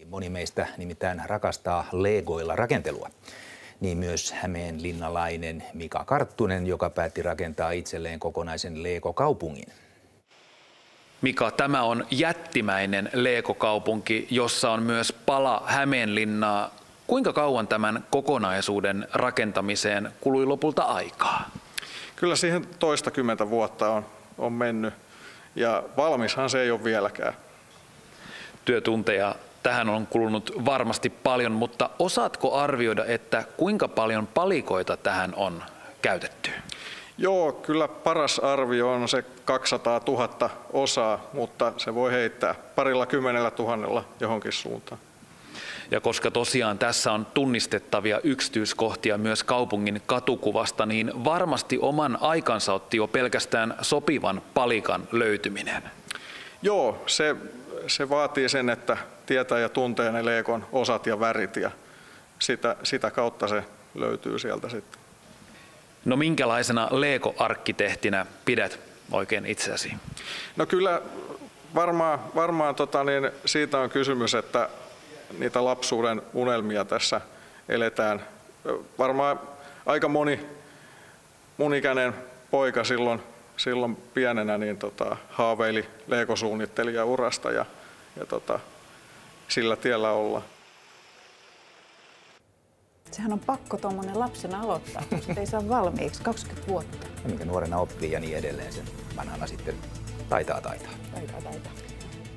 Moni meistä nimittäin rakastaa legoilla rakentelua. Niin myös hämeenlinnalainen Mika Karttunen, joka päätti rakentaa itselleen kokonaisen Lego-kaupungin. Mika, tämä on jättimäinen Lego-kaupunki, jossa on myös pala Hämeenlinnaa. Kuinka kauan tämän kokonaisuuden rakentamiseen kului lopulta aikaa? Kyllä siihen toistakymmentä vuotta on mennyt ja valmishan se ei ole vieläkään. Työtunteja tähän on kulunut varmasti paljon, mutta osaatko arvioida, että kuinka paljon palikoita tähän on käytetty? Joo, kyllä paras arvio on se 200 000 osaa, mutta se voi heittää 20 000 johonkin suuntaan. Ja koska tosiaan tässä on tunnistettavia yksityiskohtia myös kaupungin katukuvasta, niin varmasti oman aikansa otti jo pelkästään sopivan palikan löytyminen. Joo, se vaatii sen, että tietää ja tuntee ne Legon osat ja värit ja sitä kautta se löytyy sieltä sitten. No minkälaisena Lego-arkkitehtinä pidät oikein itseäsi? No kyllä varmaan siitä on kysymys, että niitä lapsuuden unelmia tässä eletään. Varmaan aika mun ikäinen poika silloin pienenä niin haaveili Lego-suunnittelijaurasta ja sillä tiellä ollaan. Sehän on pakko tuommoinen lapsena aloittaa, koska ei saa valmiiksi 20 vuotta. Ja minkä nuorena oppii ja niin edelleen sen vanhana sitten taitaa.